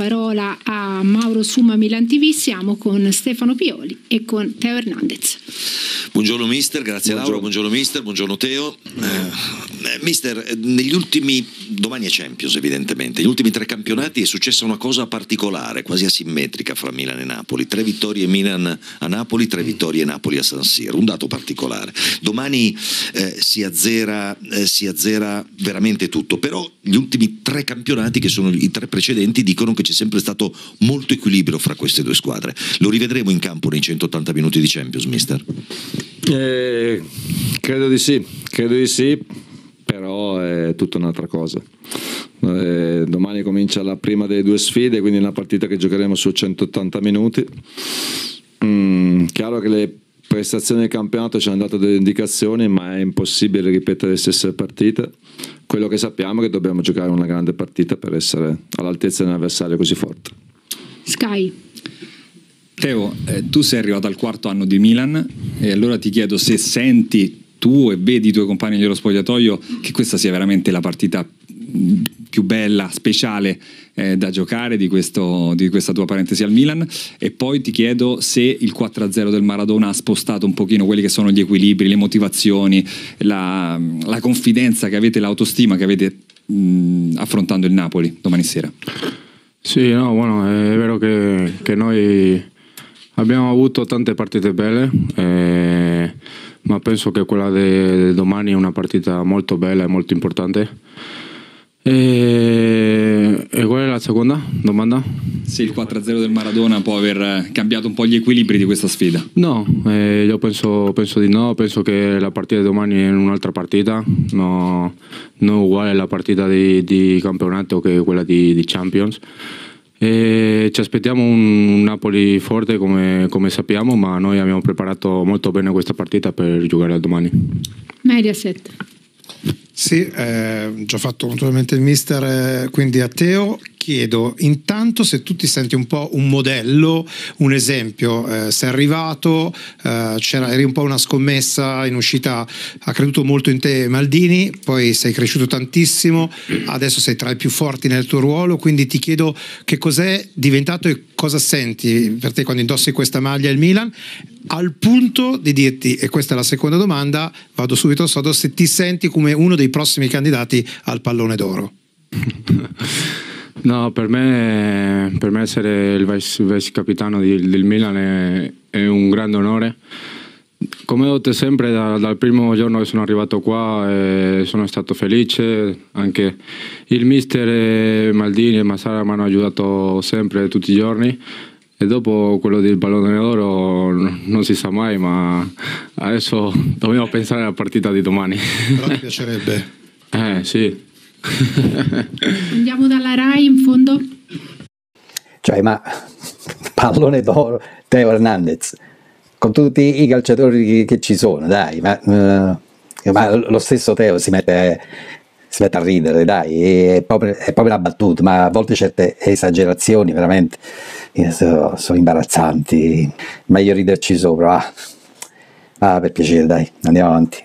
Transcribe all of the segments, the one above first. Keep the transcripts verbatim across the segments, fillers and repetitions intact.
parola a Mauro Suma Milan T V. Siamo con Stefano Pioli e con Teo Hernandez. Buongiorno mister, grazie buongiorno. Laura, buongiorno mister, buongiorno Teo. Eh, mister, negli ultimi, domani è Champions evidentemente, negli ultimi tre campionati è successa una cosa particolare, quasi asimmetrica fra Milan e Napoli, tre vittorie Milan a Napoli, tre vittorie Napoli a San Siro, un dato particolare. Domani eh, si azzera, eh, si azzera veramente tutto, però gli ultimi tre campionati, che sono i tre precedenti, dicono che c'è sempre stato molto equilibrio fra queste due squadre. Lo rivedremo in campo nei centottanta minuti di Champions, mister? Eh, credo di sì, credo di sì, però è tutta un'altra cosa. Eh, domani comincia la prima delle due sfide, quindi una partita che giocheremo su centottanta minuti. Mm, chiaro che le prestazioni del campionato ci hanno dato delle indicazioni, ma è impossibile ripetere le stesse partite. Quello che sappiamo è che dobbiamo giocare una grande partita per essere all'altezza di un avversario così forte. Sky. Teo, eh, tu sei arrivato al quarto anno di Milan e allora ti chiedo se senti tu e vedi i tuoi compagni dello spogliatoio che questa sia veramente la partita più bella, speciale eh, da giocare di, questo, di questa tua parentesi al Milan, e poi ti chiedo se il quattro a zero del Maradona ha spostato un pochino quelli che sono gli equilibri, le motivazioni, la, la confidenza che avete, l'autostima che avete mh, affrontando il Napoli domani sera. Sì, no, bueno, è vero che, che noi abbiamo avuto tante partite belle, eh, ma penso che quella di domani è una partita molto bella e molto importante. E, e qual è la seconda domanda? Se il quattro a zero del Maradona può aver cambiato un po' gli equilibri di questa sfida. No, eh, io penso, penso di no, penso che la partita di domani è un'altra partita, no, non uguale alla partita di, di campionato che quella di, di Champions. E ci aspettiamo un Napoli forte come, come sappiamo, ma noi abbiamo preparato molto bene questa partita per giocare domani. Mediaset. Sì, eh, già fatto naturalmente il mister, eh, quindi a Teo chiedo intanto se tu ti senti un po' un modello, un esempio, eh, sei arrivato, eh, c'era, eri un po' una scommessa in uscita, ha creduto molto in te Maldini, poi sei cresciuto tantissimo, adesso sei tra i più forti nel tuo ruolo, quindi ti chiedo che cos'è diventato e cosa senti per te quando indossi questa maglia il Milan, al punto di dirti, e questa è la seconda domanda, vado subito sodo, se ti senti come uno dei prossimi candidati al pallone d'oro. No, per me, per me essere il vice, vice capitano di, del Milan è, è un grande onore. Come ho detto sempre da, dal primo giorno che sono arrivato qua, eh, sono stato felice, anche il mister Maldini e Massara mi hanno aiutato sempre, tutti i giorni, e dopo quello del pallone d'oro non si sa mai, ma adesso dobbiamo pensare alla partita di domani. Però ti piacerebbe? Eh sì. Andiamo dalla Rai in fondo. Cioè, ma pallone d'oro, Teo Hernandez, con tutti i calciatori che, che ci sono, dai, ma, uh, ma lo stesso Teo si mette, si mette a ridere, dai, è proprio, è proprio una battuta, ma a volte certe esagerazioni veramente sono, sono imbarazzanti, meglio riderci sopra, ah. Ah, per piacere, dai, andiamo avanti.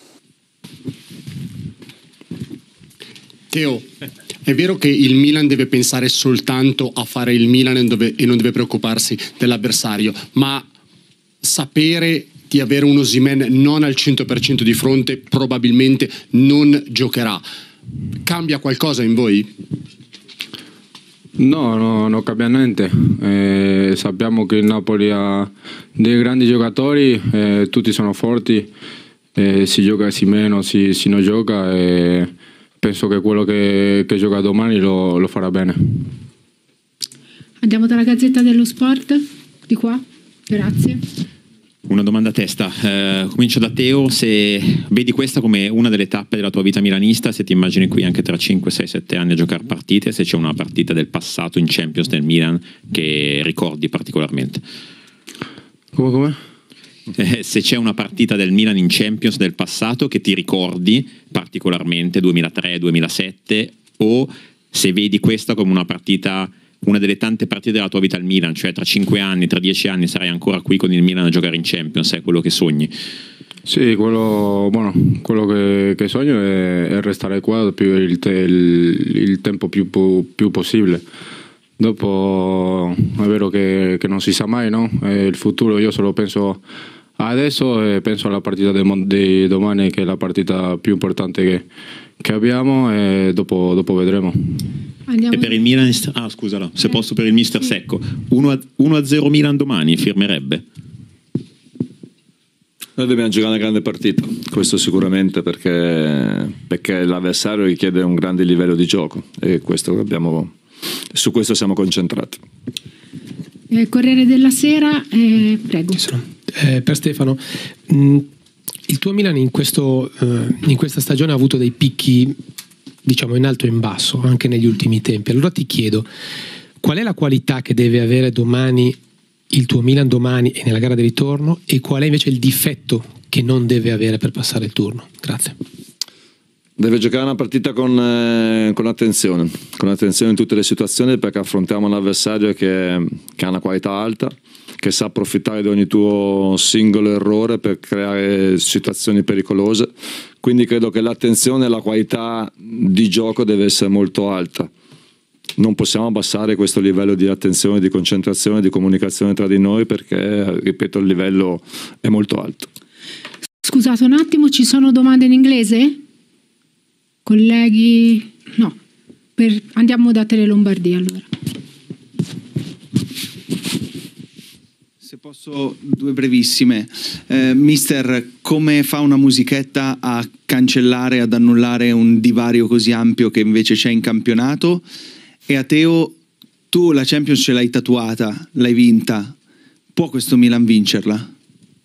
Teo, è vero che il Milan deve pensare soltanto a fare il Milan e, dove, e non deve preoccuparsi dell'avversario, ma sapere di avere un Osimhen non al cento per cento di fronte probabilmente non giocherà. Cambia qualcosa in voi? No, no, non cambia niente. Eh, sappiamo che il Napoli ha dei grandi giocatori, eh, tutti sono forti, eh, si gioca si meno, si, si non gioca, e penso che quello che, che gioca domani lo, lo farà bene. Andiamo dalla Gazzetta dello Sport, di qua, grazie. Una domanda a testa, eh, comincio da Teo, se vedi questa come una delle tappe della tua vita milanista, se ti immagini qui anche tra cinque, sei, sette anni a giocare partite, se c'è una partita del passato in Champions del Milan che ricordi particolarmente. Come come? Eh, se c'è una partita del Milan in Champions del passato che ti ricordi particolarmente, duemilatré duemilasette, o se vedi questa come una partita, una delle tante partite della tua vita al Milan, cioè tra cinque anni, tra dieci anni sarai ancora qui con il Milan a giocare in Champions, è quello che sogni? Sì, quello, bueno, quello che, che sogno è, è restare qua più il, te, il, il tempo più, più possibile. dopo è vero che, che non si sa mai, no? E il futuro io solo penso adesso e penso alla partita di, di domani, che è la partita più importante che, che abbiamo, e dopo, dopo vedremo. Andiamo. E per il Milan, ah scusa, no, se eh. posso, per il mister Secco, uno a zero Milan domani firmerebbe? Noi dobbiamo giocare una grande partita, questo sicuramente, perché, perché l'avversario richiede un grande livello di gioco e questo abbiamo, su questo siamo concentrati. Eh, Corriere della Sera, eh, prego. Eh, per Stefano, mh, il tuo Milan in, questo, eh, in questa stagione ha avuto dei picchi, diciamo, in alto e in basso, anche negli ultimi tempi. Allora ti chiedo, qual è la qualità che deve avere domani il tuo Milan domani e nella gara di ritorno, e qual è invece il difetto che non deve avere per passare il turno? Grazie. Deve giocare una partita con, eh, con attenzione, con attenzione in tutte le situazioni, perché affrontiamo un avversario che, che ha una qualità alta, che sa approfittare di ogni tuo singolo errore per creare situazioni pericolose, quindi credo che l'attenzione e la qualità di gioco deve essere molto alta. Non possiamo abbassare questo livello di attenzione, di concentrazione, di comunicazione tra di noi, perché, ripeto, il livello è molto alto. Scusate un attimo, ci sono domande in inglese? Colleghi? No. Per... Andiamo da Tele Lombardia allora. Se posso, due brevissime. Eh, mister, come fa una musichetta a cancellare, ad annullare un divario così ampio che invece c'è in campionato? E a Teo, tu la Champions ce l'hai tatuata, l'hai vinta, può questo Milan vincerla?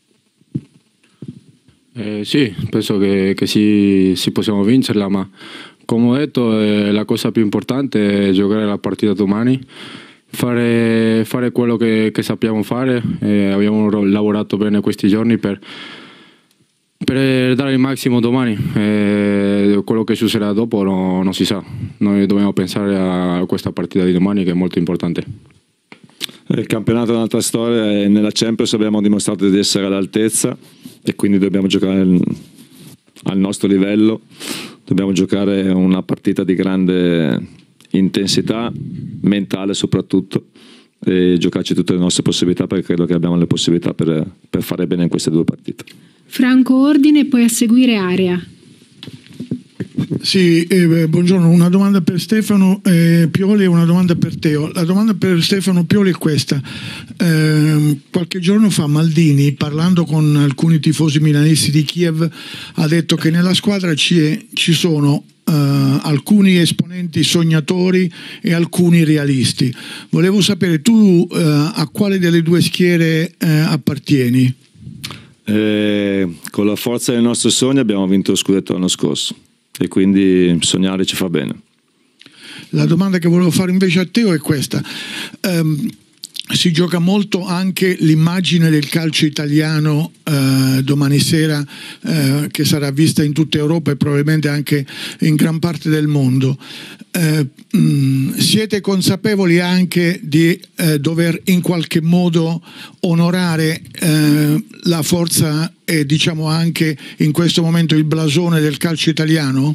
Eh, sì, penso che, che sì, sì possiamo vincerla, ma come ho detto eh, la cosa più importante è giocare la partita domani, fare, fare quello che, che sappiamo fare. Eh, abbiamo lavorato bene questi giorni per per dare il massimo domani, eh, quello che succederà dopo no, non si sa, noi dobbiamo pensare a questa partita di domani che è molto importante. Il campionato è un'altra storia e nella Champions abbiamo dimostrato di essere all'altezza e quindi dobbiamo giocare al nostro livello, dobbiamo giocare una partita di grande intensità, mentale soprattutto, e giocarci tutte le nostre possibilità, perché credo che abbiamo le possibilità per, per fare bene in queste due partite. Franco Ordine, poi a seguire Area. Sì, eh, buongiorno, una domanda per Stefano eh, Pioli e una domanda per Teo. La domanda per Stefano Pioli è questa. Eh, qualche giorno fa Maldini, parlando con alcuni tifosi milanisti di Kiev, ha detto che nella squadra ci, è, ci sono eh, alcuni esponenti sognatori e alcuni realisti. Volevo sapere, tu eh, a quale delle due schiere eh, appartieni? Eh, con la forza del nostro sogno abbiamo vinto lo scudetto l'anno scorso e quindi sognare ci fa bene. La domanda che volevo fare invece a Teo è questa. Um, si gioca molto anche l'immagine del calcio italiano uh, domani sera, uh, che sarà vista in tutta Europa e probabilmente anche in gran parte del mondo. Uh, mh, siete consapevoli anche di uh, dover in qualche modo onorare uh, la forza e diciamo anche in questo momento il blasone del calcio italiano?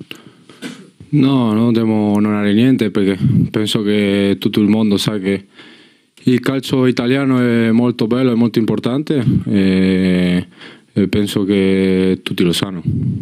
No, non dobbiamo onorare niente, perché penso che tutto il mondo sa che il calcio italiano è molto bello e molto importante e, e penso che tutti lo sanno.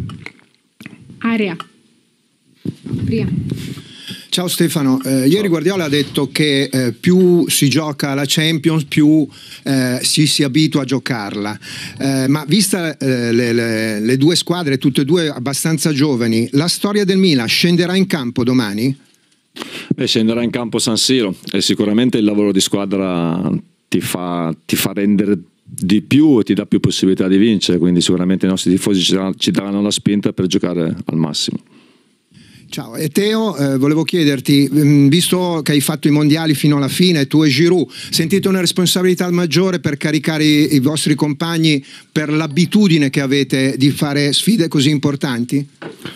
Area. Prima. Ciao Stefano, eh, ieri Guardiola ha detto che eh, più si gioca la Champions più eh, si si abitua a giocarla, eh, ma vista eh, le, le, le due squadre, tutte e due abbastanza giovani, la storia del Milan scenderà in campo domani? E scenderà in campo San Siro e sicuramente il lavoro di squadra ti fa, ti fa rendere di più e ti dà più possibilità di vincere, quindi sicuramente i nostri tifosi ci daranno, ci daranno la spinta per giocare al massimo. Ciao, e Teo, eh, volevo chiederti, mh, visto che hai fatto i mondiali fino alla fine, tu e Giroud, sentite una responsabilità maggiore per caricare i, i vostri compagni per l'abitudine che avete di fare sfide così importanti?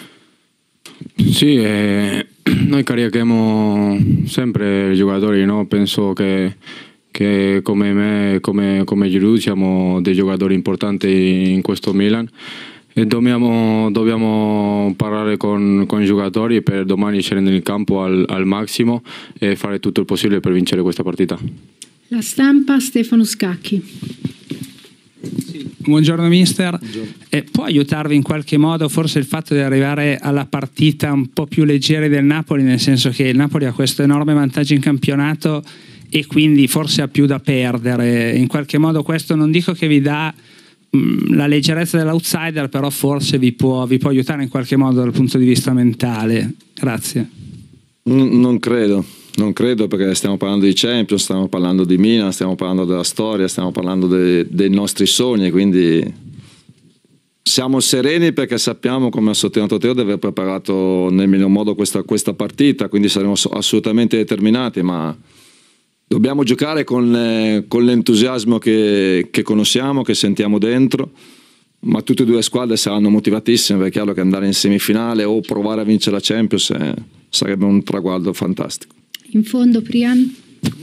Sì, eh, noi carichiamo sempre i giocatori, no? Penso che, che come me, come, come Giroud siamo dei giocatori importanti in questo Milan. e dobbiamo, dobbiamo parlare con, con i giocatori per domani scendere in campo al, al massimo e fare tutto il possibile per vincere questa partita. La Stampa, Stefano Scacchi. Buongiorno mister, eh, può aiutarvi in qualche modo forse il fatto di arrivare alla partita un po' più leggeri del Napoli, nel senso che il Napoli ha questo enorme vantaggio in campionato e quindi forse ha più da perdere, in qualche modo questo non dico che vi dà mh, la leggerezza dell'outsider, però forse vi può, vi può aiutare in qualche modo dal punto di vista mentale. Grazie. Non, non credo. Non credo, perché stiamo parlando di Champions, stiamo parlando di Milan, stiamo parlando della storia, stiamo parlando de, dei nostri sogni, quindi siamo sereni perché sappiamo, come ha sottolineato Teo, di aver preparato nel miglior modo questa, questa partita, quindi saremo assolutamente determinati, ma dobbiamo giocare con, eh, con l'entusiasmo che, che conosciamo, che sentiamo dentro, ma tutte e due le squadre saranno motivatissime, perché è chiaro che andare in semifinale o provare a vincere la Champions eh, sarebbe un traguardo fantastico. In fondo, Priyan.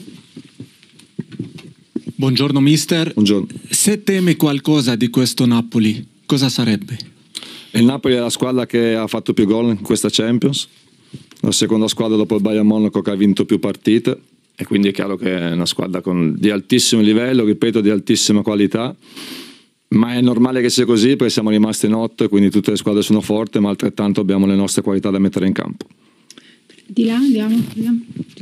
Buongiorno mister. Buongiorno. Se teme qualcosa di questo Napoli, cosa sarebbe? Il Napoli è la squadra che ha fatto più gol in questa Champions, la seconda squadra dopo il Bayern Monaco che ha vinto più partite, e quindi è chiaro che è una squadra con, di altissimo livello, ripeto, di altissima qualità, ma è normale che sia così perché siamo rimasti in otto, quindi tutte le squadre sono forti, ma altrettanto abbiamo le nostre qualità da mettere in campo. Di là andiamo, andiamo.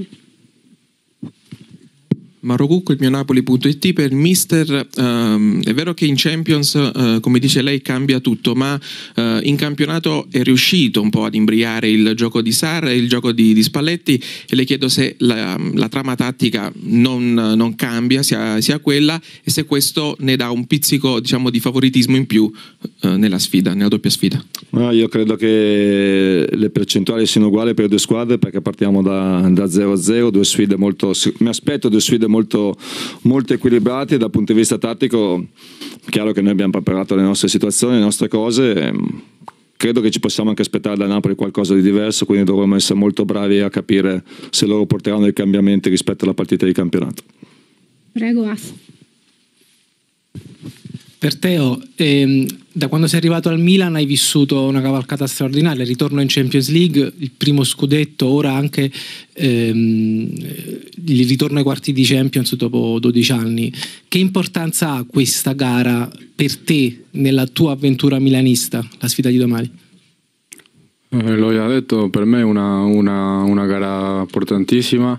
Marocucco, il mio Napoli punto it. Per il mister, um, è vero che in Champions, uh, come dice lei, cambia tutto, ma uh, in campionato è riuscito un po' ad imbriare il gioco di Sarr e il gioco di, di Spalletti, e le chiedo se la, la trama tattica non, non cambia, sia, sia quella, e se questo ne dà un pizzico, diciamo, di favoritismo in più uh, nella sfida, nella doppia sfida. No, io credo che le percentuali siano uguali per le due squadre, perché partiamo da, da zero a zero, due sfide molto, mi aspetto due sfide molto, molto equilibrate. Dal punto di vista tattico, chiaro che noi abbiamo preparato le nostre situazioni, le nostre cose, credo che ci possiamo anche aspettare da Napoli qualcosa di diverso, quindi dovremo essere molto bravi a capire se loro porteranno dei cambiamenti rispetto alla partita di campionato. Prego, As. Per Teo, ehm, da quando sei arrivato al Milan hai vissuto una cavalcata straordinaria, il ritorno in Champions League, il primo scudetto, ora anche ehm, il ritorno ai quarti di Champions dopo dodici anni. Che importanza ha questa gara per te nella tua avventura milanista, la sfida di domani? Eh, l'ho già detto, per me è una, una, una gara importantissima.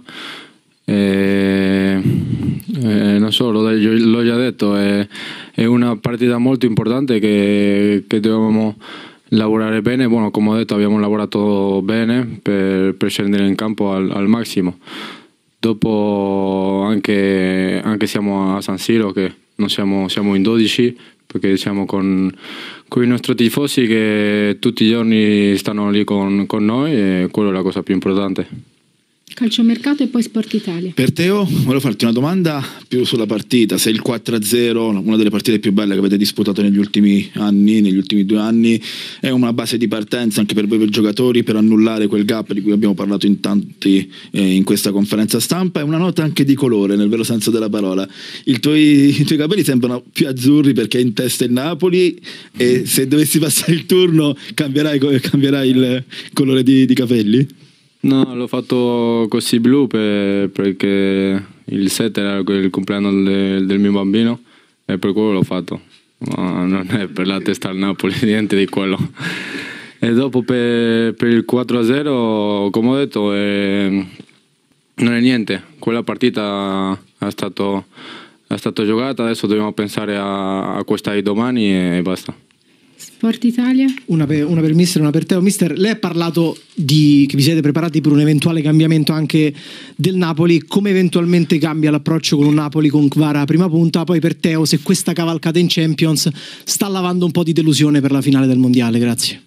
Eh, eh, non so, l'ho, l'ho già detto, è, è una partita molto importante che, che dobbiamo lavorare bene. Bueno, come ho detto, abbiamo lavorato bene per, per scendere in campo al, al massimo. Dopo anche, anche siamo a San Siro, che non siamo, siamo in dodici, perché siamo con, con i nostri tifosi che tutti i giorni stanno lì con, con noi, e quello è la cosa più importante. Calciomercato e poi Sport Italia. Per Teo, volevo farti una domanda più sulla partita. Se il quattro a zero, una delle partite più belle che avete disputato negli ultimi anni, negli ultimi due anni, è una base di partenza anche per voi, per i giocatori, per annullare quel gap di cui abbiamo parlato in tanti eh, in questa conferenza stampa, è una nota anche di colore, nel vero senso della parola. I tuoi, i tuoi capelli sembrano più azzurri perché è in testa il Napoli, e se dovessi passare il turno cambierai, cambierai il colore di, di capelli? No, l'ho fatto così blu per, perché il sette era il compleanno del, del mio bambino, e per quello l'ho fatto, ma non è per la testa al Napoli, niente di quello. E dopo per, per il quattro a zero, come ho detto, è, non è niente, quella partita è stato, è stato giocata, adesso dobbiamo pensare a, a questa di domani e basta. Sport Italia. Una per, una per il mister, una per Teo. Mister, lei ha parlato di che vi siete preparati per un eventuale cambiamento anche del Napoli. Come eventualmente cambia l'approccio con un Napoli con Kvara a prima punta? Poi per Teo, se questa cavalcata in Champions sta lavando un po' di delusione per la finale del Mondiale. Grazie.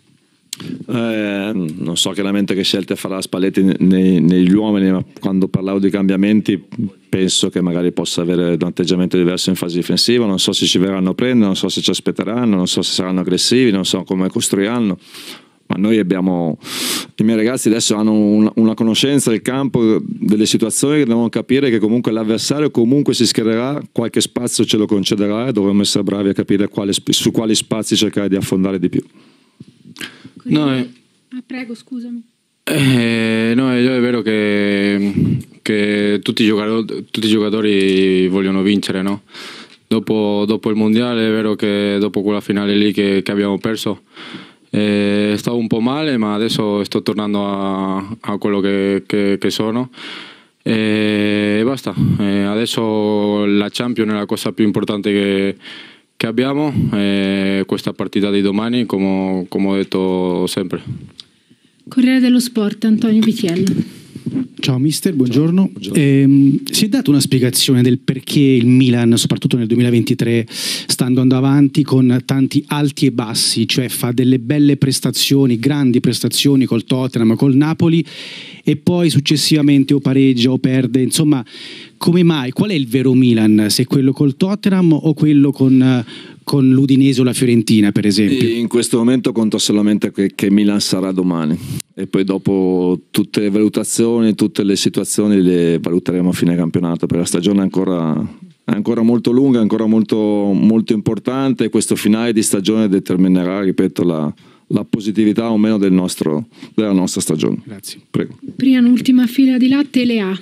Eh, non so chiaramente che scelte farà Spalletti nei, negli uomini, ma quando parlavo di cambiamenti penso che magari possa avere un atteggiamento diverso in fase difensiva. Non so se ci verranno a prendere, non so se ci aspetteranno, non so se saranno aggressivi, non so come costruiranno, ma noi abbiamo, i miei ragazzi adesso hanno una, una conoscenza del campo, delle situazioni, che devono capire che comunque l'avversario comunque si schiererà, qualche spazio ce lo concederà e dovremmo essere bravi a capire quale, su quali spazi cercare di affondare di più. No, eh. Ah, prego, scusami. Eh, no, è vero che, che tutti, i giocatori, tutti i giocatori vogliono vincere, no? Dopo, dopo il mondiale è vero che dopo quella finale lì che, che abbiamo perso eh, stavo un po' male, ma adesso sto tornando a, a quello che, che, che sono e, e basta. Eh, adesso la Champions è la cosa più importante che, che abbiamo, eh, questa partita di domani, come, come ho detto sempre. Corriere dello Sport, Antonio Vitiello. Ciao mister, buongiorno. buongiorno. Eh, si è data una spiegazione del perché il Milan, soprattutto nel duemilaventitré, sta andando avanti con tanti alti e bassi, cioè fa delle belle prestazioni, grandi prestazioni col Tottenham, col Napoli e poi successivamente o pareggia o perde, insomma, come mai? Qual è il vero Milan? Se è quello col Tottenham o quello con, con l'Udinese o la Fiorentina, per esempio? In questo momento conto solamente che, che Milan sarà domani e poi dopo tutte le valutazioni, tutte le situazioni le valuteremo a fine campionato, perché la stagione è ancora, è ancora molto lunga, è ancora molto, molto importante e questo finale di stagione determinerà, ripeto, la, la positività o meno del nostro, della nostra stagione. Grazie. Prego. Prima un'ultima fila di latte, le ha.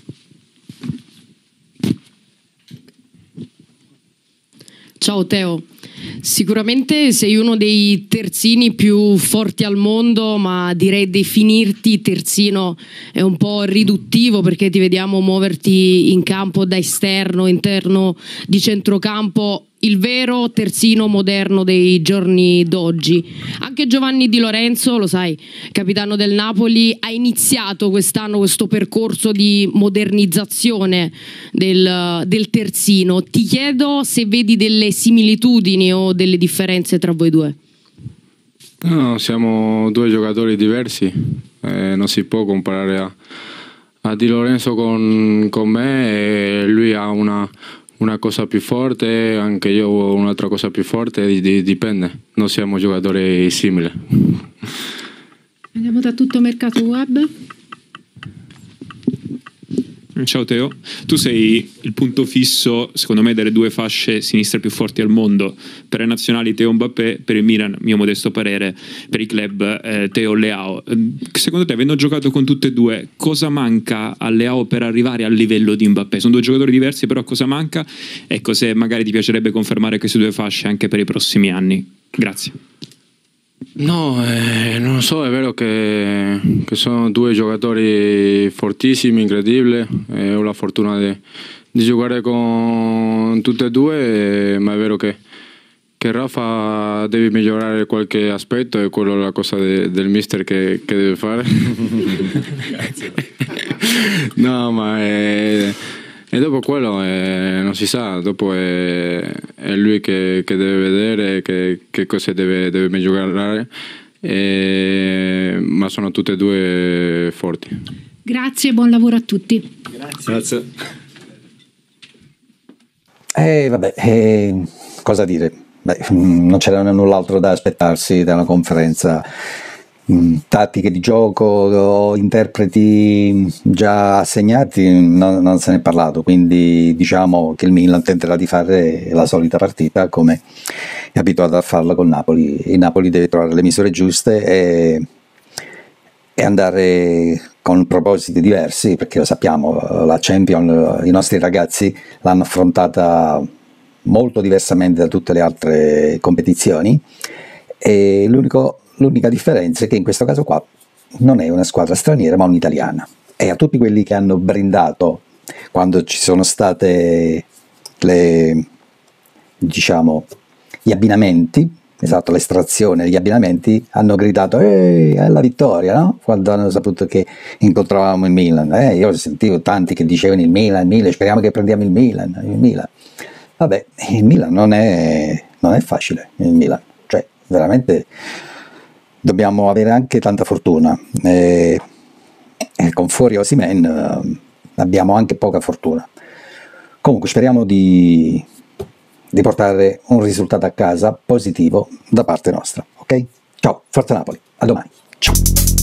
Ciao Teo, sicuramente sei uno dei terzini più forti al mondo, ma direi definirti terzino è un po' riduttivo perché ti vediamo muoverti in campo da esterno, interno di centrocampo, il vero terzino moderno dei giorni d'oggi. Anche Giovanni Di Lorenzo, lo sai, capitano del Napoli, ha iniziato quest'anno questo percorso di modernizzazione del, del terzino. Ti chiedo se vedi delle similitudini o delle differenze tra voi due. No, siamo due giocatori diversi, eh, non si può comparare a, a Di Lorenzo con, con me, e lui ha una una cosa più forte, anche io ho un'altra cosa più forte, dipende, non siamo giocatori simili. Andiamo da tutto mercato web. Ciao Teo, tu sei il punto fisso secondo me delle due fasce sinistre più forti al mondo, per le nazionali Teo Mbappé, per il Milan mio modesto parere, per i club eh, Teo Leao. Secondo te, avendo giocato con tutte e due, cosa manca a Leao per arrivare al livello di Mbappé? Sono due giocatori diversi, però cosa manca? Ecco, se magari ti piacerebbe confermare queste due fasce anche per i prossimi anni. Grazie. No, eh, non lo so, è vero che, che sono due giocatori fortissimi, incredibili, eh, ho la fortuna di, di giocare con tutte e due, eh, ma è vero che, che Rafa deve migliorare qualche aspetto, e quello è la cosa de, del mister che, che deve fare. Grazie. No, ma è... E dopo quello eh, non si sa, dopo è, è lui che, che deve vedere che, che cosa deve, deve migliorare, eh, ma sono tutte e due forti. Grazie e buon lavoro a tutti. Grazie. Grazie. Eh, vabbè, eh, cosa dire? Beh, non c'era null'altro da aspettarsi da una conferenza. Tattiche di gioco o interpreti già assegnati non, non se ne è parlato, quindi diciamo che il Milan tenterà di fare la solita partita come è abituato a farla con Napoli. Il Napoli deve trovare le misure giuste e, e andare con propositi diversi, perché lo sappiamo, la Champions i nostri ragazzi l'hanno affrontata molto diversamente da tutte le altre competizioni, e l'unico L'unica differenza è che in questo caso qua non è una squadra straniera ma un'italiana, e a tutti quelli che hanno brindato quando ci sono state le, diciamo, gli abbinamenti, esatto, l'estrazione degli abbinamenti, hanno gridato ehi, è la vittoria, no? Quando hanno saputo che incontravamo il Milan, eh, io sentivo tanti che dicevano il Milan, il Milan, speriamo che prendiamo il Milan, il Milan. Vabbè, il Milan non è, non è facile, il Milan, cioè veramente dobbiamo avere anche tanta fortuna, e, e con fuori Osimhen eh, abbiamo anche poca fortuna. Comunque speriamo di, di portare un risultato a casa positivo da parte nostra, ok? Ciao. Ciao, Forza Napoli, a domani. Ciao.